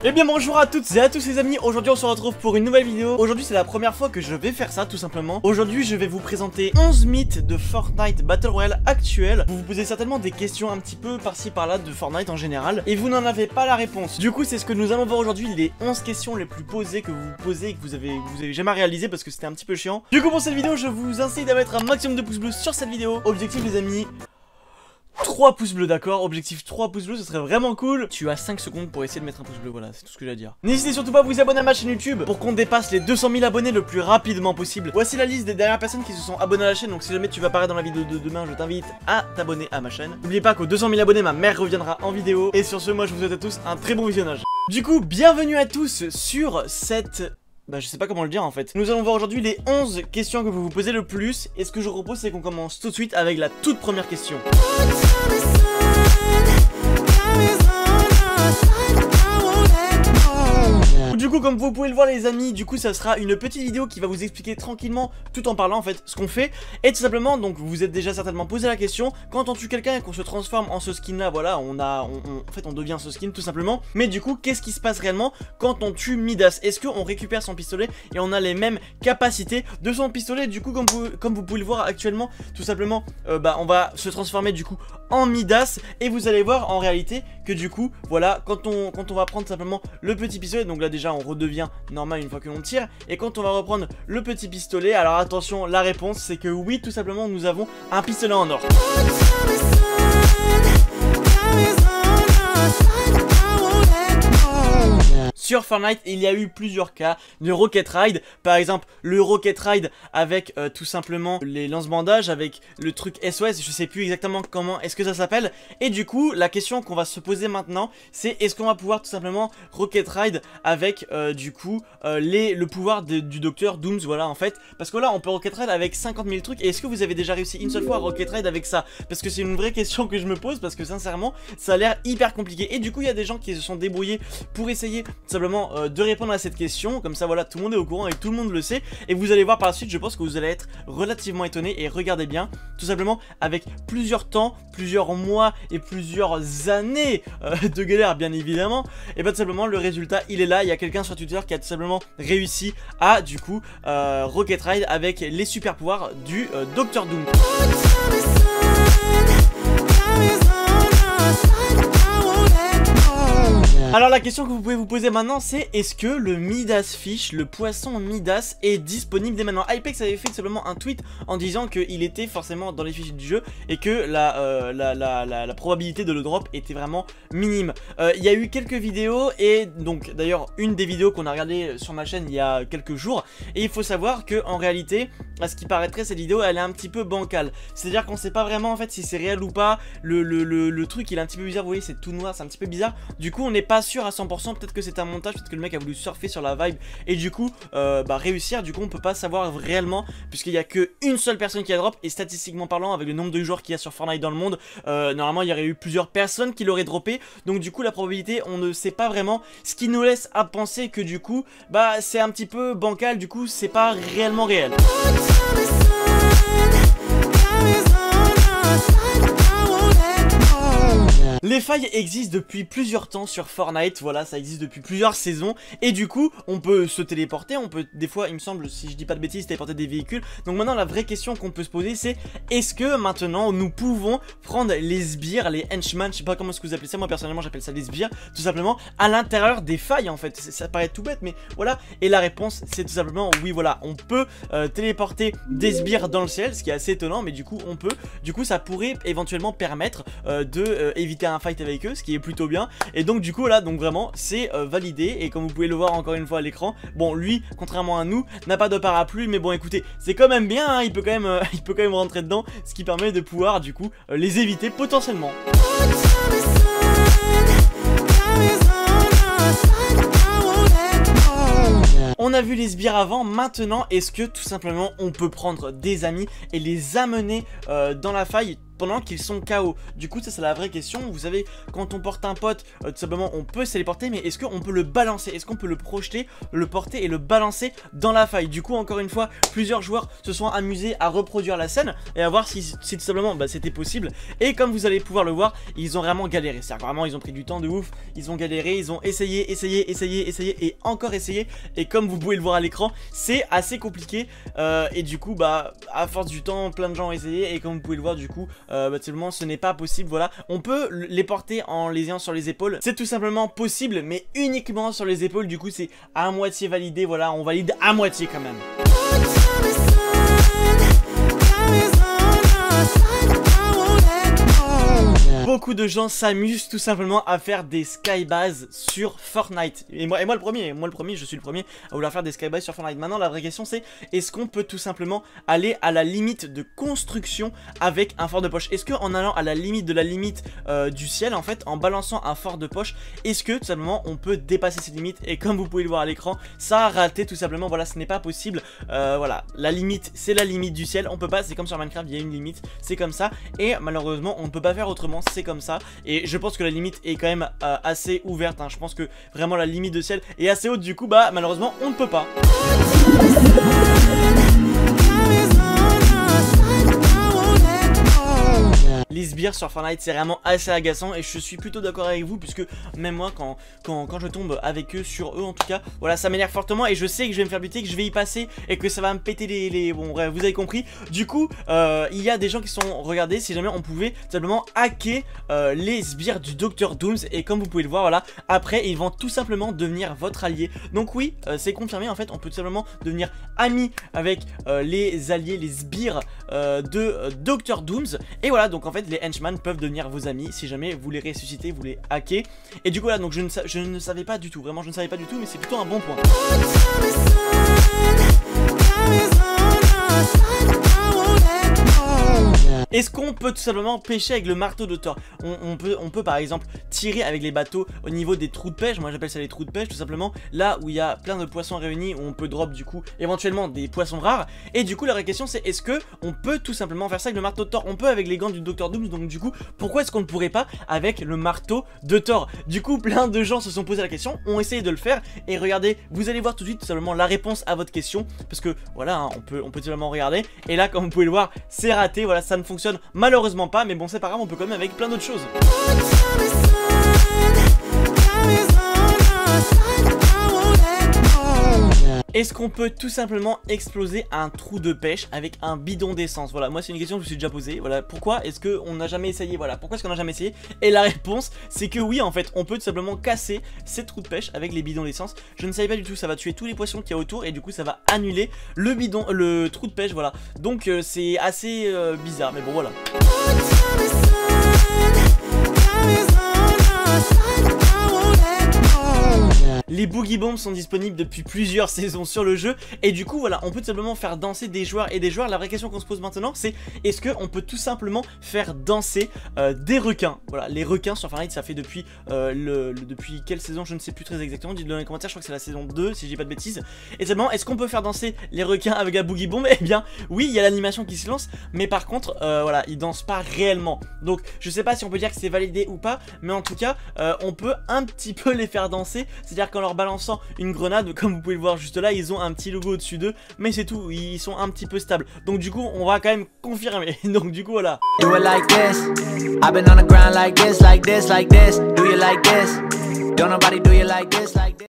Eh bien bonjour à toutes et à tous les amis, aujourd'hui on se retrouve pour une nouvelle vidéo. Aujourd'hui c'est la première fois que je vais faire ça tout simplement. Aujourd'hui je vais vous présenter 11 mythes de Fortnite Battle Royale actuel. Vous vous posez certainement des questions un petit peu par-ci par-là de Fortnite en général et vous n'en avez pas la réponse. Du coup c'est ce que nous allons voir aujourd'hui, les 11 questions les plus posées que vous vous posez et que vous avez jamais réalisé parce que c'était un petit peu chiant. Du coup pour cette vidéo je vous incite à mettre un maximum de pouces bleus sur cette vidéo. Objectif les amis, 3 pouces bleus, d'accord? Objectif 3 pouces bleus, ce serait vraiment cool. Tu as 5 secondes pour essayer de mettre un pouce bleu, voilà, c'est tout ce que j'ai à dire. N'hésitez surtout pas à vous abonner à ma chaîne YouTube pour qu'on dépasse les 200 000 abonnés le plus rapidement possible. Voici la liste des dernières personnes qui se sont abonnées à la chaîne, donc si jamais tu vas apparaître dans la vidéo de demain, je t'invite à t'abonner à ma chaîne. N'oubliez pas qu'aux 200 000 abonnés, ma mère reviendra en vidéo. Et sur ce, moi je vous souhaite à tous un très bon visionnage. Du coup, bienvenue à tous sur cette... je sais pas comment le dire en fait. Nous allons voir aujourd'hui les 11 questions que vous vous posez le plus. Et ce que je vous propose c'est qu'on commence tout de suite avec la toute première question. Du coup comme vous pouvez le voir les amis, du coup ça sera une petite vidéo qui va vous expliquer tranquillement, tout en parlant en fait, ce qu'on fait. Et tout simplement, donc vous vous êtes déjà certainement posé la question, quand on tue quelqu'un et qu'on se transforme en ce skin là, voilà, en fait on devient ce skin tout simplement. Mais du coup qu'est-ce qui se passe réellement quand on tue Midas? Est-ce qu'on récupère son pistolet et on a les mêmes capacités de son pistolet? Du coup comme vous pouvez le voir actuellement, tout simplement on va se transformer du coup en Midas. Et vous allez voir en réalité que du coup voilà, quand on va prendre simplement le petit pistolet, donc là déjà on redevient normal une fois que l'on tire. Et quand on va reprendre le petit pistolet, alors attention, la réponse c'est que oui, tout simplement nous avons un pistolet en or. Sur Fortnite, il y a eu plusieurs cas de Rocket Ride. Par exemple, le Rocket Ride avec tout simplement les lance-bandages, avec le truc SOS, je sais plus exactement comment est-ce que ça s'appelle. Et du coup, la question qu'on va se poser maintenant, c'est est-ce qu'on va pouvoir tout simplement Rocket Ride avec le pouvoir du docteur Dooms, voilà en fait. Parce que là, on peut Rocket Ride avec 50 000 trucs. Et est-ce que vous avez déjà réussi une seule fois à Rocket Ride avec ça? Parce que c'est une vraie question que je me pose, parce que sincèrement, ça a l'air hyper compliqué. Et du coup, il y a des gens qui se sont débrouillés pour essayer simplement de répondre à cette question, comme ça voilà, tout le monde est au courant et tout le monde le sait. Et vous allez voir par la suite, je pense que vous allez être relativement étonné. Et regardez bien, tout simplement avec plusieurs temps, plusieurs mois et plusieurs années de galère bien évidemment, et tout simplement le résultat il est là. Il y a quelqu'un sur Twitter qui a tout simplement réussi à du coup Rocket Ride avec les super pouvoirs du Dr Doom. Alors la question que vous pouvez vous poser maintenant c'est est-ce que le Midas Fish, le poisson Midas est disponible dès maintenant? Hypex avait fait simplement un tweet en disant qu'il était forcément dans les fiches du jeu et que la probabilité de le drop était vraiment minime. Il y a eu quelques vidéos et donc d'ailleurs une des vidéos qu'on a regardé sur ma chaîne il y a quelques jours, et il faut savoir que en réalité à ce qui paraîtrait cette vidéo elle est un petit peu bancale, c'est à dire qu'on sait pas vraiment en fait si c'est réel ou pas. Le truc il est un petit peu bizarre, vous voyez c'est tout noir, c'est un petit peu bizarre, du coup on n'est pas sûr à 100%, peut-être que c'est un montage, peut-être que le mec a voulu surfer sur la vibe et du coup réussir. Du coup on peut pas savoir réellement puisqu'il y a que une seule personne qui a drop, et statistiquement parlant avec le nombre de joueurs qu'il y a sur Fortnite dans le monde, normalement il y aurait eu plusieurs personnes qui l'auraient droppé, donc du coup la probabilité on ne sait pas vraiment, ce qui nous laisse à penser que du coup c'est un petit peu bancal, du coup c'est pas réellement réel. Les failles existent depuis plusieurs temps sur Fortnite, voilà, ça existe depuis plusieurs saisons. Et du coup, on peut se téléporter, on peut des fois, il me semble, si je dis pas de bêtises, téléporter des véhicules. Donc maintenant, la vraie question qu'on peut se poser, c'est est-ce que maintenant, nous pouvons prendre les sbires, les henchmen, je sais pas comment est-ce que vous appelez ça, moi personnellement j'appelle ça les sbires, tout simplement, à l'intérieur des failles en fait. Ça paraît tout bête, mais voilà. Et la réponse, c'est tout simplement oui, voilà, on peut téléporter des sbires dans le ciel, ce qui est assez étonnant, mais du coup, on peut. Du coup, ça pourrait éventuellement permettre de éviter un fight avec eux, ce qui est plutôt bien. Et donc du coup là, donc vraiment c'est validé. Et comme vous pouvez le voir encore une fois à l'écran, bon lui contrairement à nous n'a pas de parapluie, mais bon écoutez c'est quand même bien hein, il peut quand même rentrer dedans, ce qui permet de pouvoir du coup les éviter potentiellement. On a vu les sbires avant, maintenant est-ce que tout simplement on peut prendre des amis et les amener dans la faille pendant qu'ils sont KO. Du coup ça c'est la vraie question. Vous savez, quand on porte un pote, tout simplement on peut se téléporter, mais est-ce qu'on peut le balancer? Est-ce qu'on peut le projeter, le porter et le balancer dans la faille? Du coup encore une fois, plusieurs joueurs se sont amusés à reproduire la scène et à voir si tout simplement c'était possible. Et comme vous allez pouvoir le voir, ils ont vraiment galéré. C'est-à-dire vraiment ils ont pris du temps de ouf, ils ont galéré, ils ont essayé et encore essayé. Et comme vous pouvez le voir à l'écran, c'est assez compliqué. Et du coup à force du temps, plein de gens ont essayé. Et comme vous pouvez le voir, du coup simplement ce n'est pas possible. Voilà, on peut les porter en les ayant sur les épaules. C'est tout simplement possible, mais uniquement sur les épaules. Du coup c'est à moitié validé. Voilà, on valide à moitié quand même. Beaucoup de gens s'amusent tout simplement à faire des skybases sur Fortnite. Et moi le premier, je suis le premier à vouloir faire des skybases sur Fortnite. Maintenant la vraie question c'est, est-ce qu'on peut tout simplement aller à la limite de construction avec un fort de poche? Est-ce qu'en allant à la limite de la limite du ciel, en fait, en balançant un fort de poche, est-ce que tout simplement on peut dépasser ces limites? Et comme vous pouvez le voir à l'écran, ça a raté tout simplement. Voilà, ce n'est pas possible. Voilà, la limite c'est la limite du ciel. On peut pas, c'est comme sur Minecraft, il y a une limite, c'est comme ça. Et malheureusement on ne peut pas faire autrement, c'est comme ça. Et je pense que la limite est quand même assez ouverte, hein. Je pense que vraiment la limite de ciel est assez haute. Du coup malheureusement on ne peut pas. Les sbires sur Fortnite c'est vraiment assez agaçant et je suis plutôt d'accord avec vous, puisque même moi quand je tombe avec eux, sur eux en tout cas, voilà, ça m'énerve fortement et je sais que je vais me faire buter, que je vais y passer et que ça va me péter les... Bon bref, vous avez compris. Du coup il y a des gens qui sont, regardez, si jamais on pouvait simplement hacker les sbires du Dr Dooms, et comme vous pouvez le voir, voilà, après ils vont tout simplement devenir votre allié. Donc oui, c'est confirmé, en fait on peut tout simplement devenir ami avec les alliés, les sbires de Dr Dooms. Et voilà, donc en fait les henchmen peuvent devenir vos amis si jamais vous les ressuscitez, vous les hackez. Et du coup là, donc je ne savais pas du tout, vraiment je ne savais pas du tout, mais c'est plutôt un bon point. Est-ce qu'on peut tout simplement pêcher avec le marteau de Thor? On peut par exemple tirer avec les bateaux au niveau des trous de pêche. Moi j'appelle ça les trous de pêche, tout simplement là où il y a plein de poissons réunis, où on peut drop du coup éventuellement des poissons rares. Et du coup la vraie question c'est, est-ce que on peut tout simplement faire ça avec le marteau de Thor? On peut avec les gants du Dr Dooms, donc du coup pourquoi est-ce qu'on ne pourrait pas avec le marteau de Thor? Du coup plein de gens se sont posé la question, ont essayé de le faire, et regardez, vous allez voir tout de suite tout simplement la réponse à votre question, parce que voilà, hein, on peut tout simplement regarder. Et là comme vous pouvez le voir, c'est raté, voilà, ça ne fonctionne malheureusement pas, mais bon c'est pas grave, on peut quand même avec plein d'autres choses. Est-ce qu'on peut tout simplement exploser un trou de pêche avec un bidon d'essence? Voilà, moi c'est une question que je me suis déjà posée. Voilà, pourquoi est-ce qu'on n'a jamais essayé? Voilà, pourquoi est-ce qu'on n'a jamais essayé? Et la réponse c'est que oui, en fait on peut tout simplement casser ces trous de pêche avec les bidons d'essence. Je ne savais pas du tout, ça va tuer tous les poissons qu'il y a autour et du coup ça va annuler le trou de pêche, voilà. Donc c'est assez bizarre, mais bon voilà. Les Boogie Bombs sont disponibles depuis plusieurs saisons sur le jeu, et du coup voilà, on peut tout simplement faire danser des joueurs et des joueurs. La vraie question qu'on se pose maintenant c'est, est-ce qu'on peut tout simplement faire danser des requins? Voilà, les requins sur Fortnite ça fait depuis depuis quelle saison, je ne sais plus très exactement, dites-le dans les commentaires, je crois que c'est la saison 2 si je dis pas de bêtises. Et simplement, est-ce qu'on peut faire danser les requins avec la Boogie Bomb? Eh bien oui, il y a l'animation qui se lance, mais par contre voilà, ils dansent pas réellement. Donc je sais pas si on peut dire que c'est validé ou pas, mais en tout cas on peut un petit peu les faire danser, c'est-à-dire qu'en leur balançant une grenade, comme vous pouvez le voir juste là, ils ont un petit logo au-dessus d'eux, mais c'est tout, ils sont un petit peu stables. Donc du coup on va quand même confirmer. Donc du coup voilà. Do it like this. I've been on the ground like this, like this, like this. Do you like this? Don't nobody do you like this, like this.